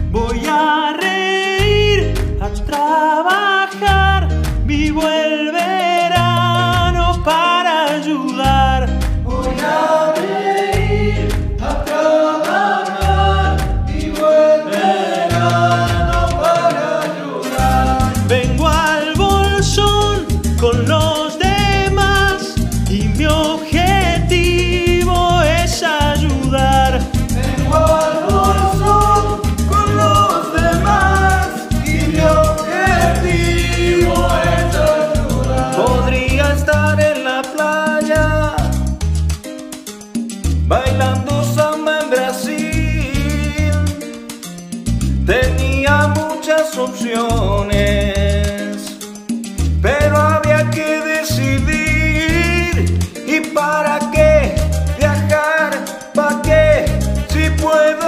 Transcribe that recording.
Voy a reír, a trabajar, vivo el verano para ayudar. Voy a reír, a trabajar, vivo el verano para ayudar. Vengo al bolsón con los demás y mi objetivo es ayudar. Vengo al bolsón con los demás y mi objetivo es ayudar. Podría estar en la playa bailando samba en Brasil. Tenía muchas opciones, pero había que decidir. ¿Y para qué viajar? ¿Para qué? Si puedo